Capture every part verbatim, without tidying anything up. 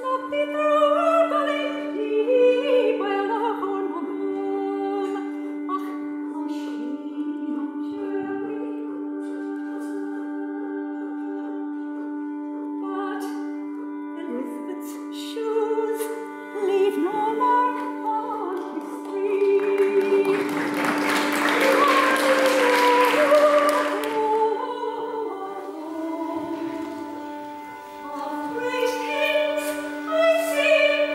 Sing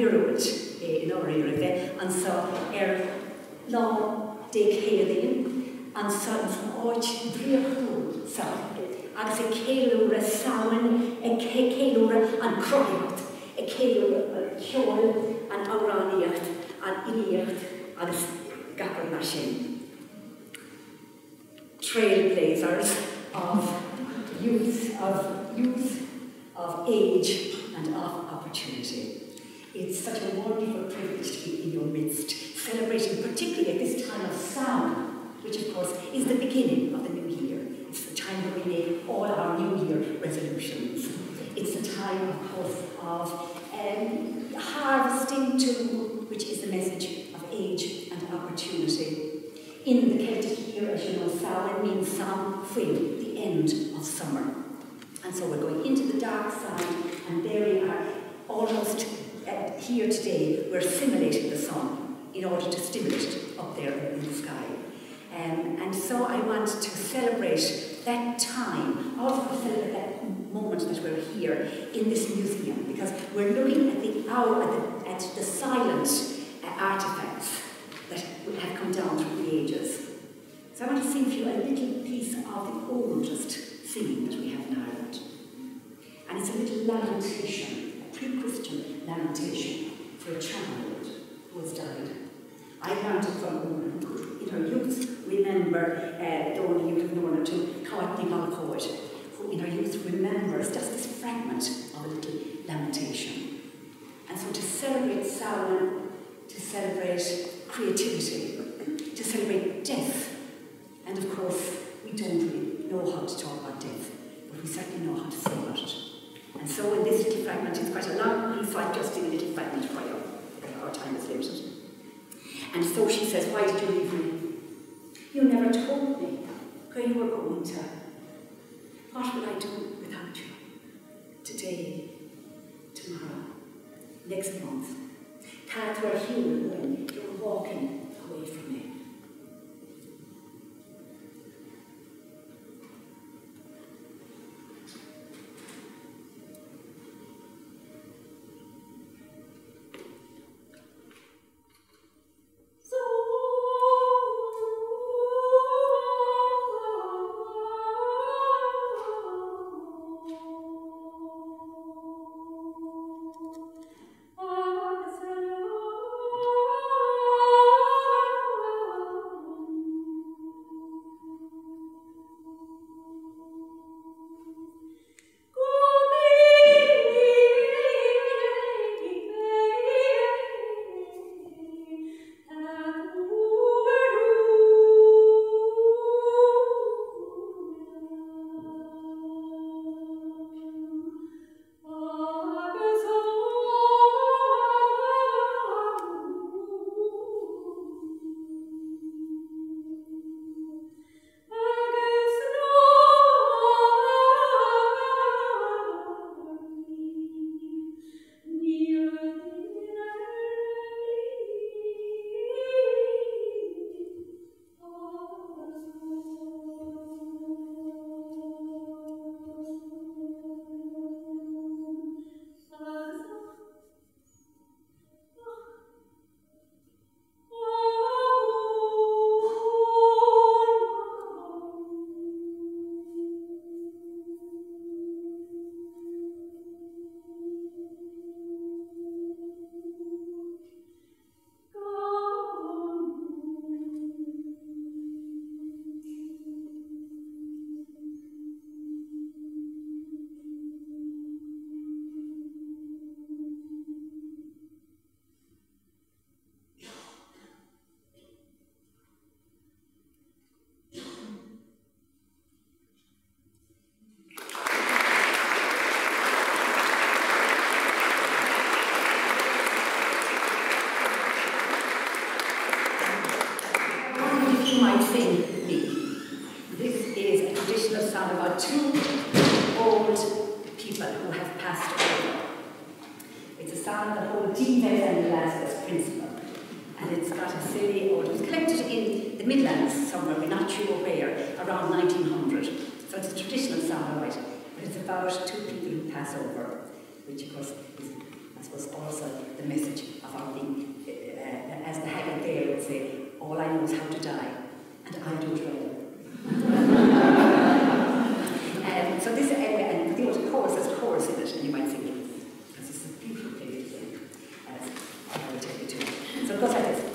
Iruit in our area, and so er law de Cailin, and so oich Driahu, so as a Cailura Sawan, a Cailura and Croyot, a Cailura Chol, and Auraniat, and Iliat, and Gapper Machine. Trailblazers of youth, of youth, of age, and of opportunity. It's such a wonderful privilege to be in your midst, celebrating particularly at this time of Samhain, which of course is the beginning of the new year. It's the time that we make all our new year resolutions. It's the time, of course, of um, harvesting too, which is the message of age and opportunity. In the Celtic year, as you know, Samhain means Sam Fuil, the end of summer. And so we're going into the dark side, and there we are, almost uh, here today, we're simulating the sun in order to stimulate it up there in the sky. Um, and so I want to celebrate that time, also celebrate that moment that we're here in this museum, because we're looking at the hour, at the, at the silent uh, artifacts that have come down through the ages. So I want to sing for you a little piece of the oldest singing that we have in Ireland. And it's a little lamentation, a pre-Christian lamentation for a child who has died. I learned it from a woman who, in her youth, remember, uh, the only you have known her to, Courtney Malcoit, who in her youth remembers just this fragment of a little lamentation. And so to celebrate Samhain, to celebrate creativity, to celebrate death, and of course, we don't really know how to talk about death, but we certainly know how to sing about it. And so in this little fragment, it's quite a long piece, so I'm just doing a little fragment for you, because our time is limited. And so she says, why did you leave me? You never told me where you were going to. What will I do without you? Today, tomorrow, next month. Can't where you were when you were walking away from me. I suppose also the message of our being, uh, as the Haggard there would say, all I know is how to die, and I do it well. um, so this, uh, and the old chorus, there's a chorus in it, and you might think, because it's a beautiful place to sing, as I will take you to. So it goes like this.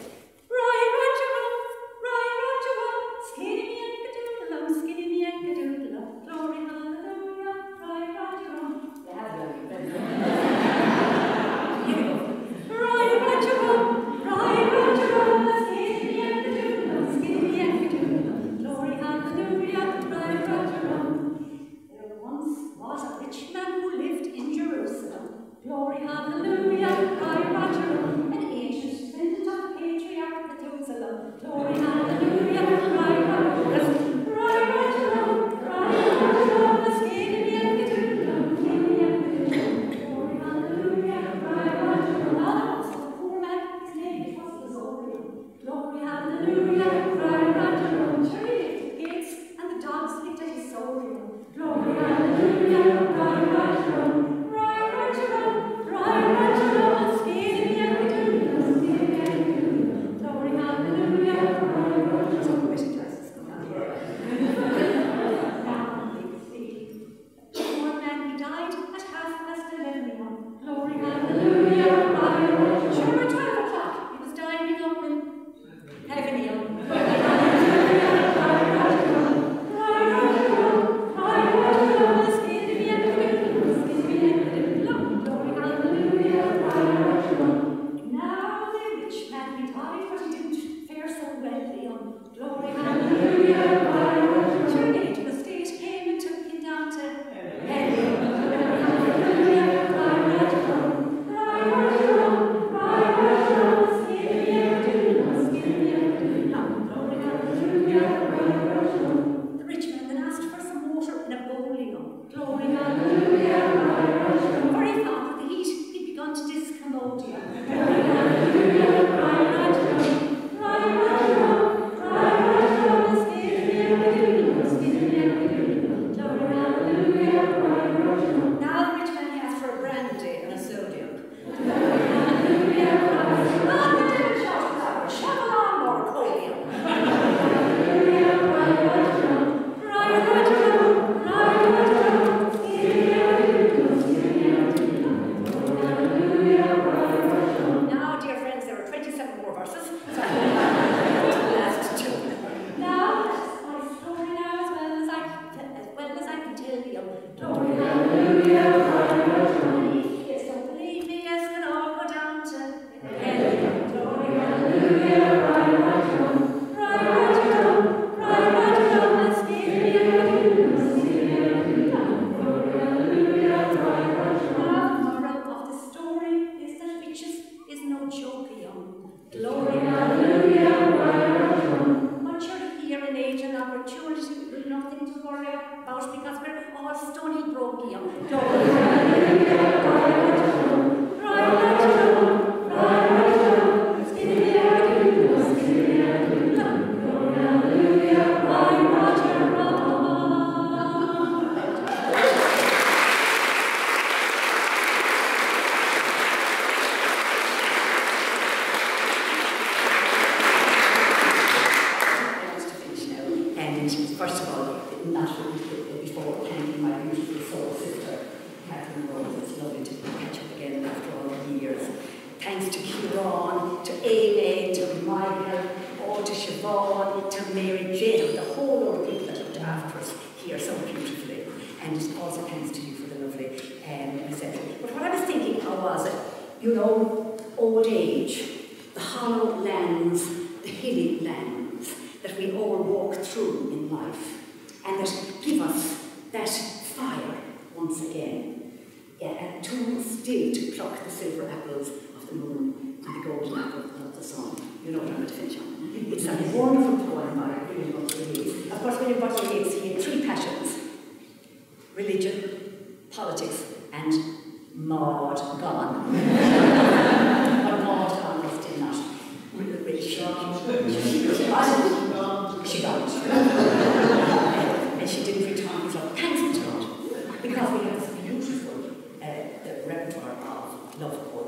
And she didn't return, so thanks to God, because we have this beautiful uh, the repertoire of love poetry.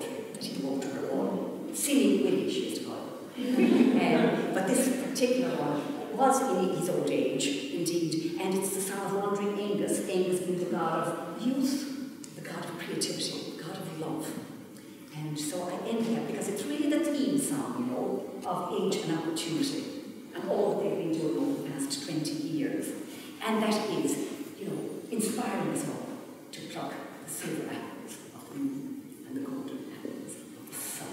was in his old age, indeed, and it's the song of Wandering Angus, Angus being the god of youth, the god of creativity, the god of love. And so I end there because it's really the theme song, you know, of Age and Opportunity, and all that they've been doing over the past twenty years. And that is, you know, inspiring us all to pluck the silver apples of the moon and the golden apples of the sun.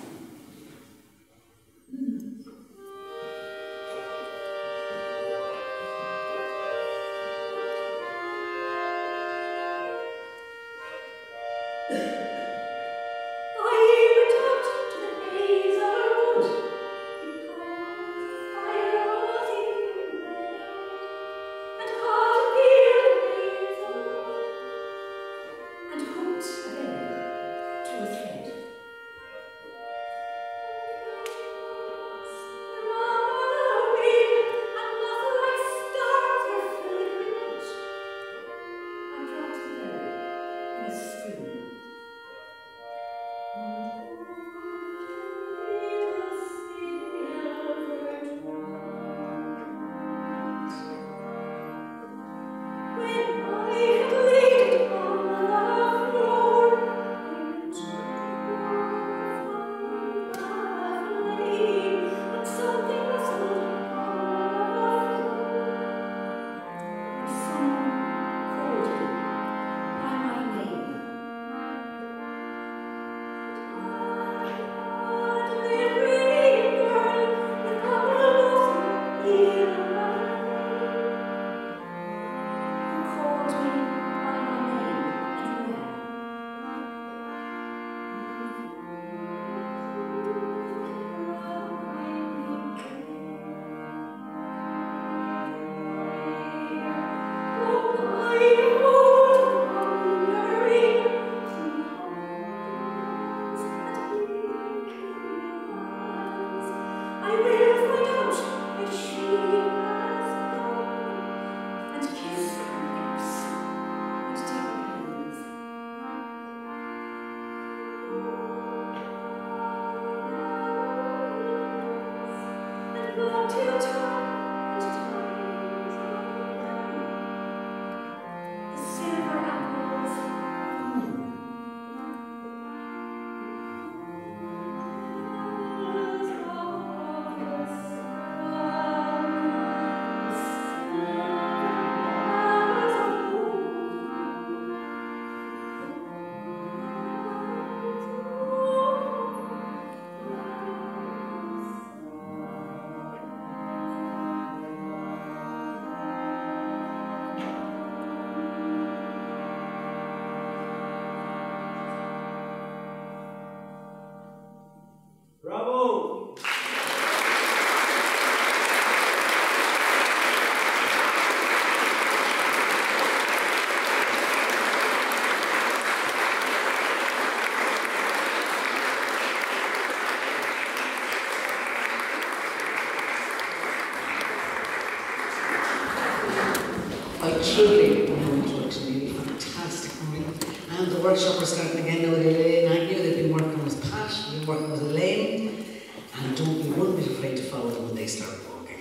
Truly, no introduction, really fantastic. And the workshop we're starting again now with Elaine Agnew. They've been working with Pat, they've been working with Elaine, and don't be one bit afraid to follow them when they start walking.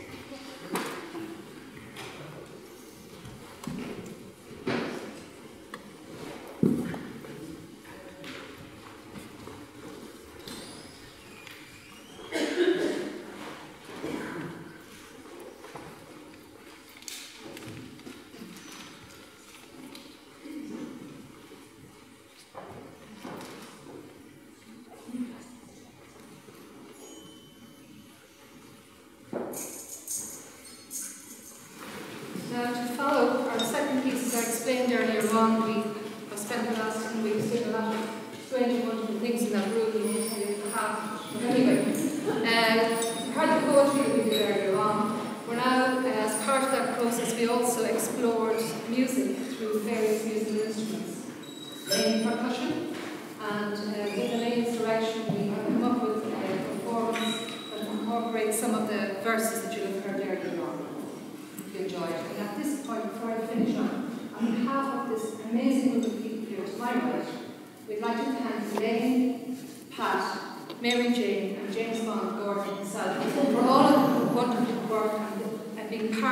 Boran,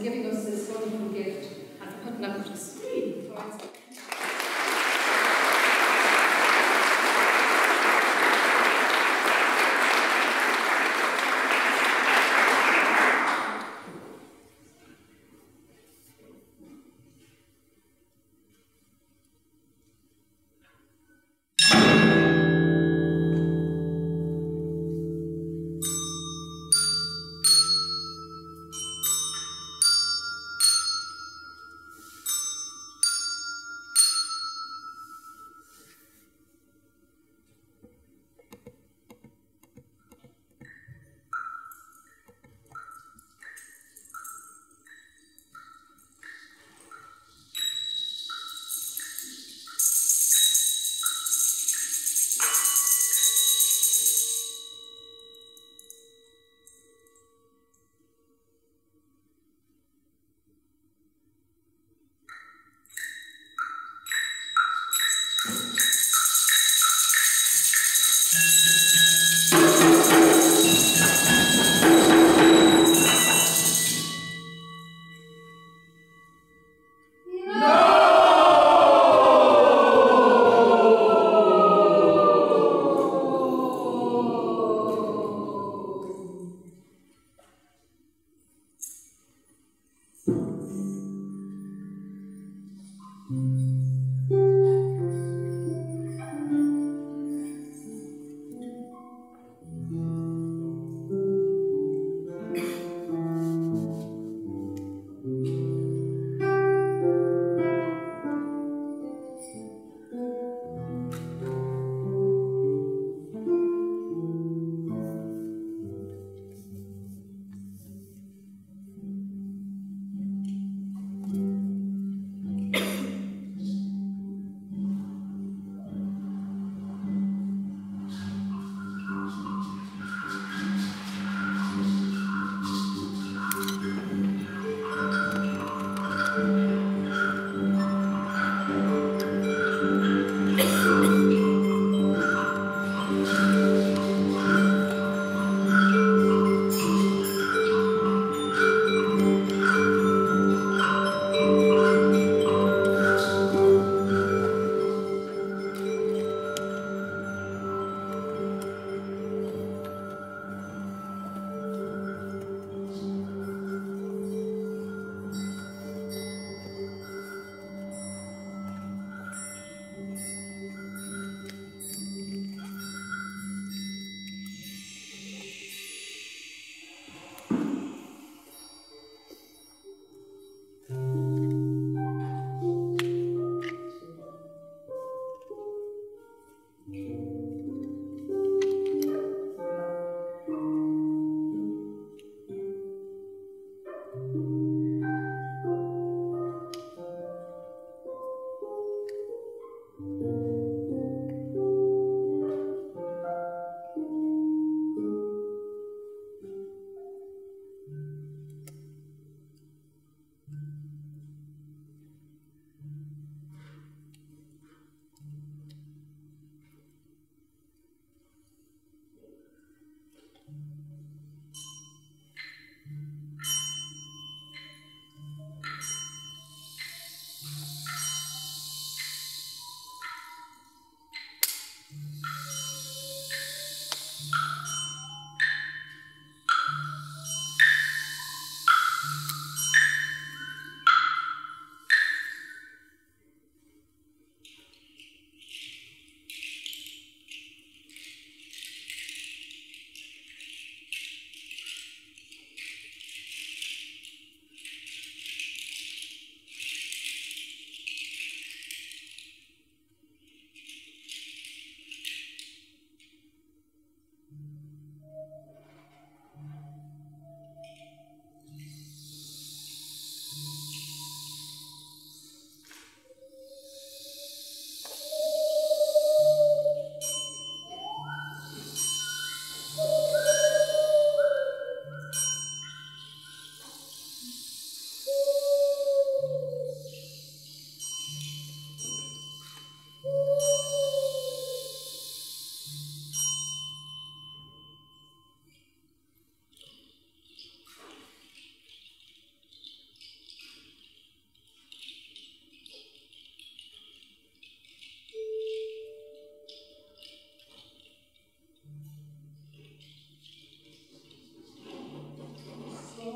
giving us this wonderful gift and for putting up with us.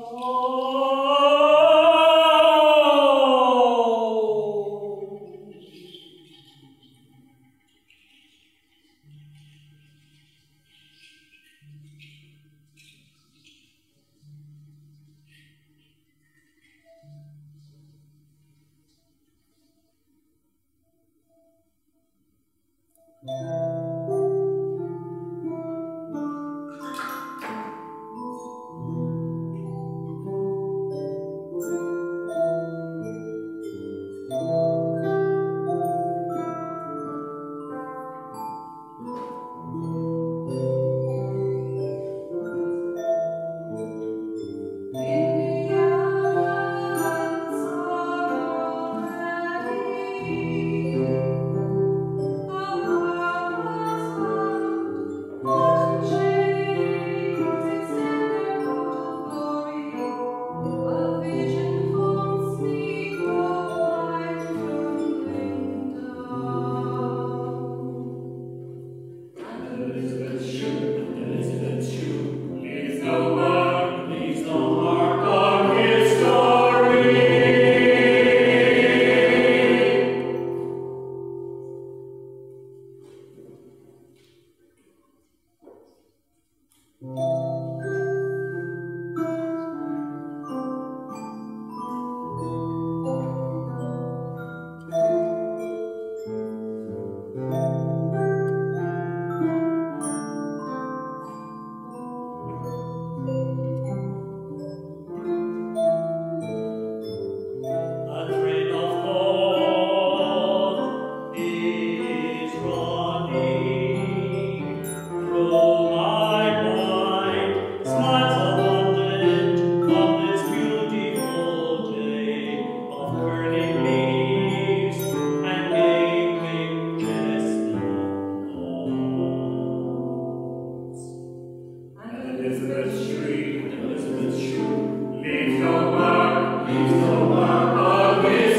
Leave no mark, leave no mark on his